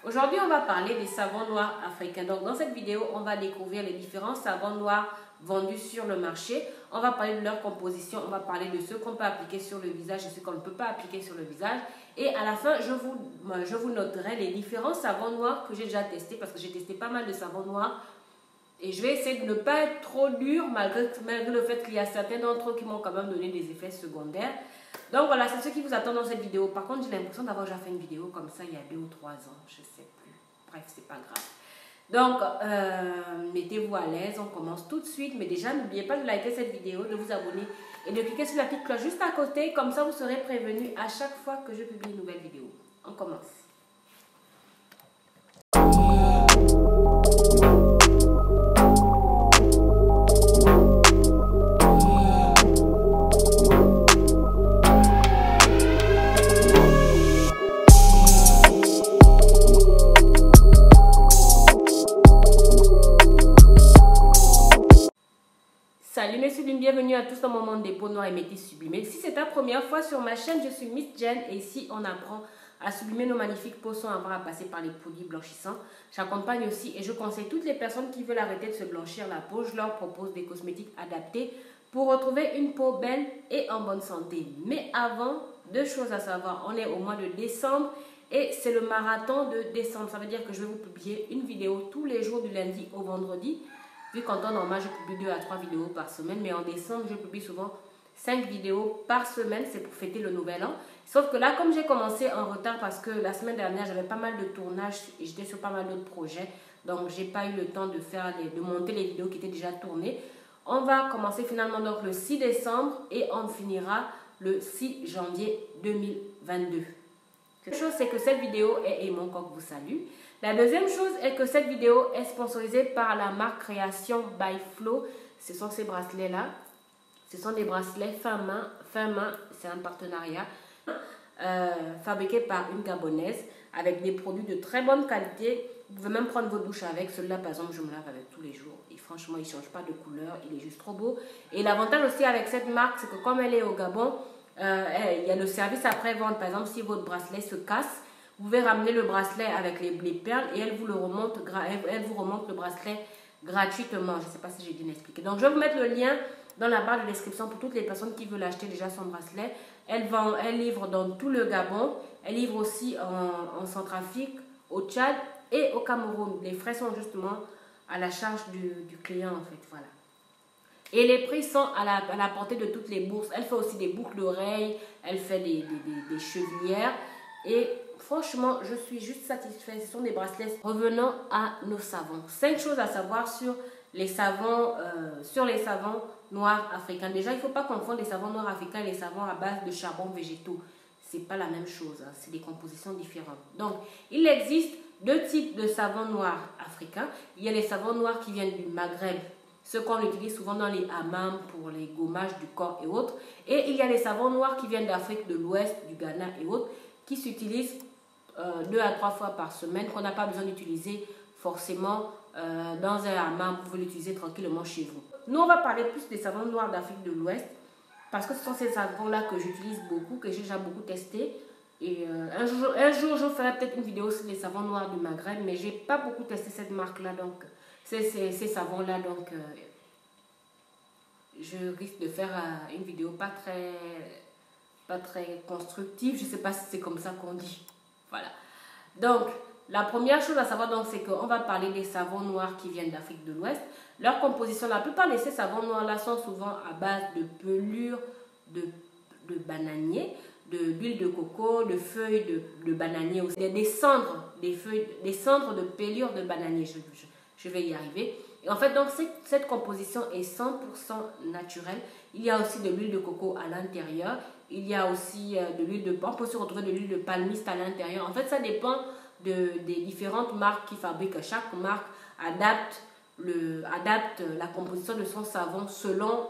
Aujourd'hui, on va parler des savons noirs africains. Donc, dans cette vidéo, on va découvrir les différents savons noirs vendus sur le marché. On va parler de leur composition, on va parler de ceux qu'on peut appliquer sur le visage et ceux qu'on ne peut pas appliquer sur le visage. Et à la fin, je vous noterai les différents savons noirs que j'ai déjà testés parce que j'ai testé pas mal de savons noirs. Et je vais essayer de ne pas être trop dur malgré le fait qu'il y a certains d'entre eux qui m'ont quand même donné des effets secondaires. Donc voilà, c'est ce qui vous attend dans cette vidéo. Par contre, j'ai l'impression d'avoir déjà fait une vidéo comme ça il y a 2 ou 3 ans. Je ne sais plus. Bref, c'est pas grave. Donc, mettez-vous à l'aise. On commence tout de suite. Mais déjà, n'oubliez pas de liker cette vidéo, de vous abonner et de cliquer sur la petite cloche juste à côté. Comme ça, vous serez prévenu à chaque fois que je publie une nouvelle vidéo. On commence. Salut mes sublimes, bienvenue à tous dans mon monde des peaux noires et métis sublimées. Si c'est ta première fois sur ma chaîne, je suis Miss Jen et ici on apprend à sublimer nos magnifiques peaux sans avoir à passer par les produits blanchissants. J'accompagne aussi et je conseille toutes les personnes qui veulent arrêter de se blanchir la peau. Je leur propose des cosmétiques adaptés pour retrouver une peau belle et en bonne santé. Mais avant, 2 choses à savoir. On est au mois de décembre et c'est le marathon de décembre. Ça veut dire que je vais vous publier une vidéo tous les jours du lundi au vendredi. Vu qu'en temps normal, je publie 2 à 3 vidéos par semaine, mais en décembre, je publie souvent 5 vidéos par semaine. C'est pour fêter le nouvel an. Sauf que là, comme j'ai commencé en retard parce que la semaine dernière, j'avais pas mal de tournages et j'étais sur pas mal d'autres projets. Donc, j'ai pas eu le temps de monter les vidéos qui étaient déjà tournées. On va commencer finalement donc le 6 décembre et on finira le 6 janvier 2022. La chose, c'est que cette vidéo est Mon Coq vous salue. La deuxième chose est que cette vidéo est sponsorisée par la marque Création by Flo. Ce sont ces bracelets-là. Ce sont des bracelets fin main, c'est un partenariat fabriqué par une Gabonaise avec des produits de très bonne qualité. Vous pouvez même prendre vos douches avec. Celui-là, par exemple, je me lave avec tous les jours. Et franchement, il ne change pas de couleur. Il est juste trop beau. Et l'avantage aussi avec cette marque, c'est que comme elle est au Gabon, il y a le service après-vente. Par exemple, si votre bracelet se casse, vous pouvez ramener le bracelet avec les perles et elle vous remonte le bracelet gratuitement. Je ne sais pas si j'ai bien expliqué. Donc, je vais vous mettre le lien dans la barre de description pour toutes les personnes qui veulent acheter déjà son bracelet. Elle livre dans tout le Gabon. Elle livre aussi en Centrafrique, au Tchad et au Cameroun. Les frais sont justement à la charge du client en fait. Voilà. Et les prix sont à la portée de toutes les bourses. Elle fait aussi des boucles d'oreilles, elle fait des chevillères. Et franchement, je suis juste satisfaite. Ce sont des bracelets. Revenons à nos savons. 5 choses à savoir sur les savons noirs africains. Déjà, il ne faut pas confondre les savons noirs africains et les savons à base de charbon végétaux. Ce n'est pas la même chose. Hein. C'est des compositions différentes. Donc, il existe 2 types de savons noirs africains. Il y a les savons noirs qui viennent du Maghreb. Ce qu'on utilise souvent dans les hammams pour les gommages du corps et autres. Et il y a les savons noirs qui viennent d'Afrique de l'Ouest, du Ghana et autres, qui s'utilisent 2 à 3 fois par semaine, qu'on n'a pas besoin d'utiliser forcément dans un hammam. Vous pouvez l'utiliser tranquillement chez vous. Nous, on va parler plus des savons noirs d'Afrique de l'Ouest, parce que ce sont ces savons-là que j'utilise beaucoup, que j'ai déjà beaucoup testé. Et un jour, je ferai peut-être une vidéo sur les savons noirs du Maghreb, mais je n'ai pas beaucoup testé cette marque-là, donc ces savons-là, donc je risque de faire une vidéo pas très constructive. Je ne sais pas si c'est comme ça qu'on dit. Voilà. Donc, la première chose à savoir, donc, c'est qu'on va parler des savons noirs qui viennent d'Afrique de l'Ouest. Leur composition, la plupart de ces savons noirs-là sont souvent à base de pelures de bananier, d'huile de coco, de feuilles de bananier aussi, des cendres de pelures de bananier. Je vais y arriver. Et en fait, donc, cette composition est 100% naturelle. Il y a aussi de l'huile de coco à l'intérieur. Il y a aussi de l'huile de palme. On peut se retrouver de l'huile de palmiste à l'intérieur. En fait, ça dépend des différentes marques qui fabriquent. Chaque marque adapte la composition de son savon selon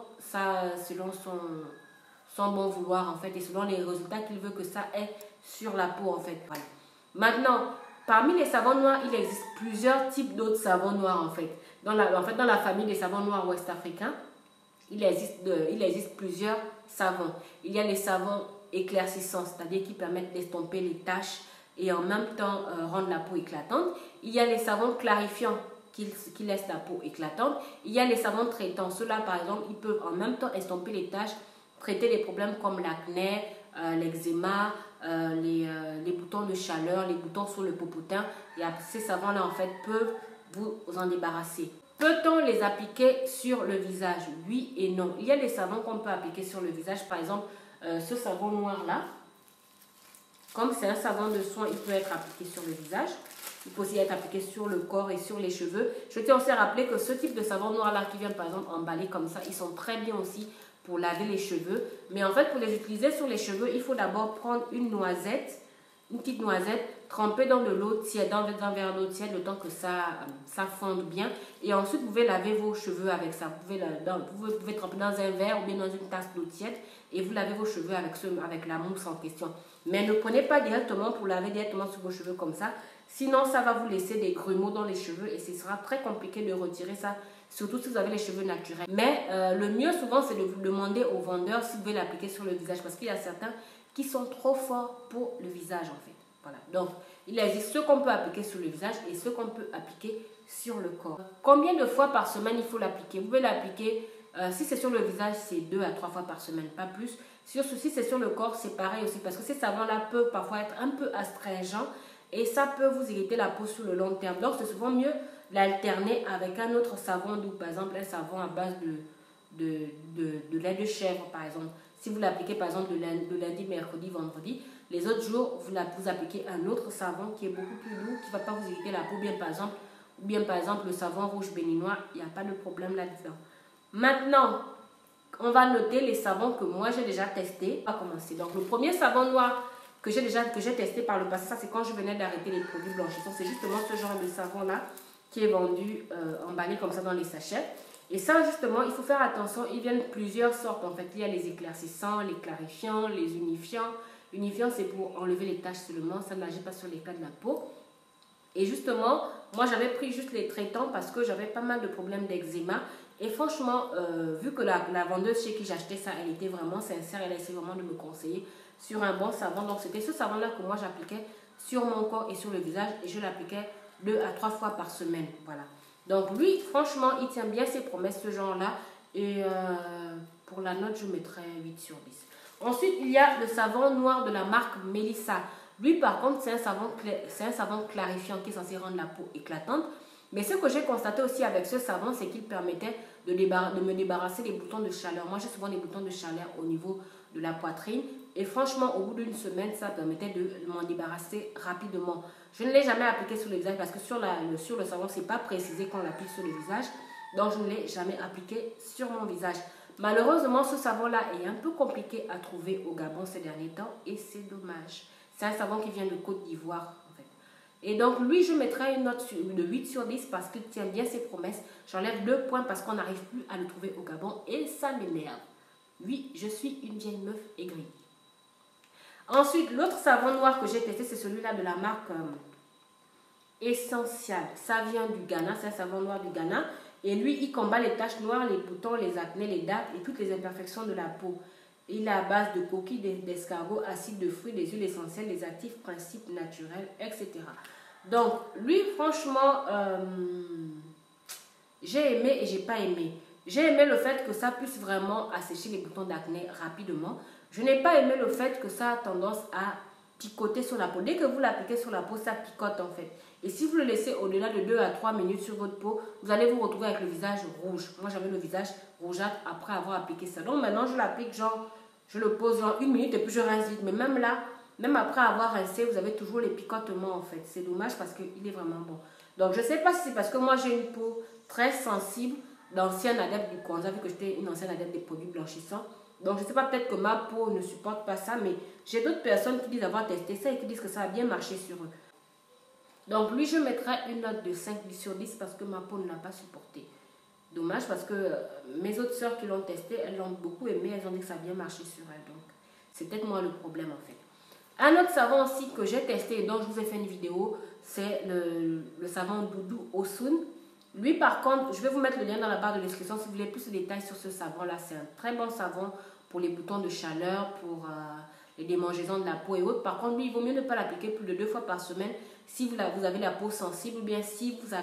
son bon vouloir, en fait, et selon les résultats qu'il veut que ça ait sur la peau, en fait. Voilà. Maintenant, parmi les savons noirs, il existe plusieurs types d'autres savons noirs, en fait. Dans la famille des savons noirs ouest-africains, il existe plusieurs savons. Il y a les savons éclaircissants, c'est-à-dire qui permettent d'estomper les taches et en même temps rendre la peau éclatante. Il y a les savons clarifiants qui laissent la peau éclatante. Il y a les savons traitants. Ceux-là, par exemple, ils peuvent en même temps estomper les taches, traiter les problèmes comme l'acné, l'eczéma, les boutons de chaleur, les boutons sur le popotin. Et ces savons-là, en fait, peuvent vous en débarrasser. Peut-on les appliquer sur le visage? Oui et non. Il y a des savons qu'on peut appliquer sur le visage. Par exemple, ce savon noir-là, comme c'est un savon de soin, il peut être appliqué sur le visage. Il peut aussi être appliqué sur le corps et sur les cheveux. Je tiens aussi à rappeler que ce type de savon noir-là qui vient par exemple emballé comme ça, ils sont très bien aussi pour laver les cheveux. Mais en fait, pour les utiliser sur les cheveux, il faut d'abord prendre une noisette, une petite noisette, tremper dans de l'eau tiède, dans un verre d'eau tiède, le temps que ça fonde bien. Et ensuite, vous pouvez laver vos cheveux avec ça. Vous pouvez tremper dans un verre ou bien dans une tasse d'eau tiède et vous lavez vos cheveux avec la mousse en question. Mais ne prenez pas directement pour laver directement sur vos cheveux comme ça. Sinon, ça va vous laisser des grumeaux dans les cheveux et ce sera très compliqué de retirer ça, surtout si vous avez les cheveux naturels. Mais le mieux souvent, c'est de vous demander au vendeur si vous pouvez l'appliquer sur le visage parce qu'il y a certains qui sont trop forts pour le visage en fait. Voilà. Donc, il existe ceux qu'on peut appliquer sur le visage et ceux qu'on peut appliquer sur le corps. Combien de fois par semaine il faut l'appliquer? Vous pouvez l'appliquer, si c'est sur le visage, c'est 2 à 3 fois par semaine, pas plus. Si c'est sur le corps, c'est pareil aussi parce que ces savons-là peuvent parfois être un peu astringents et ça peut vous irriter la peau sur le long terme. Donc, c'est souvent mieux l'alterner avec un autre savon doux, par exemple un savon à base de lait de chèvre, par exemple. Si vous l'appliquez, par exemple, de lundi, mercredi, vendredi, les autres jours, vous appliquez un autre savon qui est beaucoup plus doux, qui ne va pas vous irriter la peau, bien par exemple le savon rouge béninois, il n'y a pas de problème là-dedans. Maintenant, on va noter les savons que moi j'ai déjà testés. On va commencer. Donc, le premier savon noir que j'ai testé par le passé, ça c'est quand je venais d'arrêter les produits blanchissants. C'est justement ce genre de savon-là qui est vendu emballé comme ça dans les sachets. Et ça, justement, il faut faire attention. Ils viennent plusieurs sortes. En fait, il y a les éclaircissants, les clarifiants, les unifiants. Unifiant, c'est pour enlever les taches seulement. Ça n'agit pas sur l'éclat de la peau. Et justement, moi, j'avais pris juste les traitants parce que j'avais pas mal de problèmes d'eczéma. Et franchement, vu que la vendeuse chez qui j'achetais ça, elle était vraiment sincère. Elle a essayé vraiment de me conseiller sur un bon savon. Donc, c'était ce savon-là que moi, j'appliquais sur mon corps et sur le visage. Et je l'appliquais 2 à 3 fois par semaine. Voilà. Donc, lui, franchement, il tient bien ses promesses, ce genre-là. Et pour la note, je mettrais 8 sur 10. Ensuite, il y a le savon noir de la marque Melissa. Lui, par contre, c'est un savon clarifiant qui est censé rendre la peau éclatante. Mais ce que j'ai constaté aussi avec ce savon, c'est qu'il permettait de me débarrasser des boutons de chaleur. Moi, j'ai souvent des boutons de chaleur au niveau de la poitrine. Et franchement, au bout d'une semaine, ça permettait de m'en débarrasser rapidement. Je ne l'ai jamais appliqué sur le visage parce que sur le savon, ce n'est pas précisé qu'on l'applique sur le visage. Donc, je ne l'ai jamais appliqué sur mon visage. Malheureusement, ce savon-là est un peu compliqué à trouver au Gabon ces derniers temps et c'est dommage. C'est un savon qui vient de Côte d'Ivoire, en fait. Et donc, lui, je mettrai une note de 8 sur 10 parce qu'il tient bien ses promesses. J'enlève 2 points parce qu'on n'arrive plus à le trouver au Gabon et ça m'énerve. Oui, je suis une vieille meuf aigrie. Ensuite, l'autre savon noir que j'ai testé, c'est celui-là de la marque Essential. Ça vient du Ghana, c'est un savon noir du Ghana. Et lui, il combat les taches noires, les boutons, les acnés, les dards et toutes les imperfections de la peau. Il est à base de coquilles d'escargot, acide de fruits, des huiles essentielles, des actifs, principes naturels, etc. Donc, lui, franchement, j'ai aimé et j'ai pas aimé. J'ai aimé le fait que ça puisse vraiment assécher les boutons d'acné rapidement. Je n'ai pas aimé le fait que ça a tendance à picoter sur la peau. Dès que vous l'appliquez sur la peau, ça picote en fait. Et si vous le laissez au-delà de 2 à 3 minutes sur votre peau, vous allez vous retrouver avec le visage rouge. Moi, j'avais le visage rougeâtre après avoir appliqué ça. Donc maintenant, je l'applique genre, je le pose genre 1 minute et puis je rince vite. Mais même là, même après avoir rincé, vous avez toujours les picotements en fait. C'est dommage parce qu'il est vraiment bon. Donc je ne sais pas si c'est parce que moi j'ai une peau très sensible, d'ancienne adepte du Kwanza, vu que j'étais une ancienne adepte des produits blanchissants. Donc je ne sais pas, peut-être que ma peau ne supporte pas ça, mais j'ai d'autres personnes qui disent avoir testé ça et qui disent que ça a bien marché sur eux. Donc lui, je mettrai une note de 5 sur 10 parce que ma peau ne l'a pas supporté. Dommage parce que mes autres sœurs qui l'ont testé, elles l'ont beaucoup aimé, elles ont dit que ça a bien marché sur elles. Donc c'est peut-être moi le problème en fait. Un autre savon aussi que j'ai testé et dont je vous ai fait une vidéo, c'est le savon Doudou Osun. Lui par contre, je vais vous mettre le lien dans la barre de description si vous voulez plus de détails sur ce savon là. C'est un très bon savon pour les boutons de chaleur, pour les démangeaisons de la peau et autres. Par contre, lui, il vaut mieux ne pas l'appliquer plus de 2 fois par semaine si vous avez la peau sensible ou bien si vous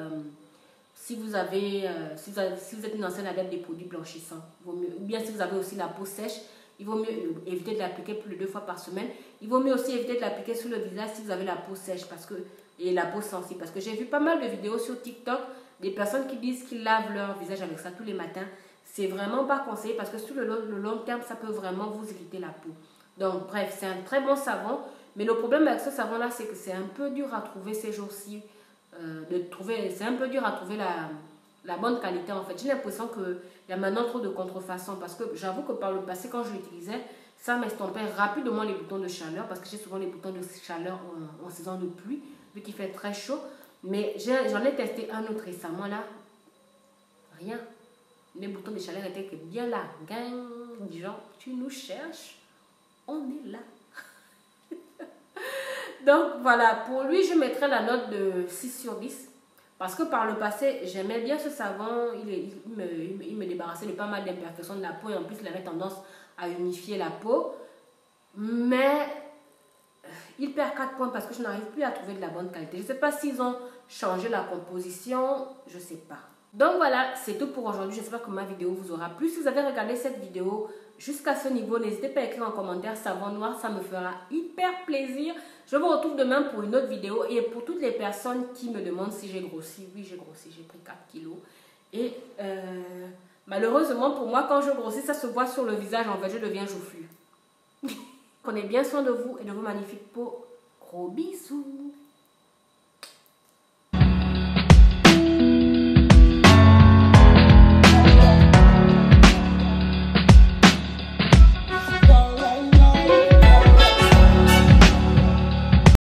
êtes une ancienne adepte des produits blanchissants. Vaut mieux, ou bien si vous avez aussi la peau sèche, il vaut mieux éviter de l'appliquer plus de 2 fois par semaine. Il vaut mieux aussi éviter de l'appliquer sur le visage si vous avez la peau sèche et la peau sensible. Parce que j'ai vu pas mal de vidéos sur TikTok des personnes qui disent qu'ils lavent leur visage avec ça tous les matins. C'est vraiment pas conseillé parce que sur le long terme, ça peut vraiment vous irriter la peau. Donc bref, c'est un très bon savon. Mais le problème avec ce savon-là, c'est que c'est un peu dur à trouver ces jours-ci. C'est un peu dur à trouver la bonne qualité en fait. J'ai l'impression qu'il y a maintenant trop de contrefaçons parce que j'avoue que par le passé, quand je l'utilisais, ça m'estompait rapidement les boutons de chaleur parce que j'ai souvent les boutons de chaleur en saison de pluie, vu qu'il fait très chaud. Mais j'en ai testé un autre récemment là. Rien. Les boutons de chaleur étaient bien là. Gang, genre, tu nous cherches, on est là. Donc voilà, pour lui, je mettrais la note de 6 sur 10. Parce que par le passé, j'aimais bien ce savon. Il me débarrassait de pas mal d'imperfections de la peau. Et en plus, il avait tendance à unifier la peau. Mais il perd 4 points parce que je n'arrive plus à trouver de la bonne qualité. Je ne sais pas s'ils ont changé la composition. Je ne sais pas. Donc voilà, c'est tout pour aujourd'hui. J'espère que ma vidéo vous aura plu. Si vous avez regardé cette vidéo jusqu'à ce niveau, n'hésitez pas à écrire en commentaire savon noir. Ça me fera hyper plaisir. Je vous retrouve demain pour une autre vidéo. Et pour toutes les personnes qui me demandent si j'ai grossi. Oui, j'ai grossi. J'ai pris 4 kilos. Et malheureusement pour moi, quand je grossis, ça se voit sur le visage. En fait, je deviens joufflue. Prenez bien soin de vous et de vos magnifiques peaux. Gros bisous.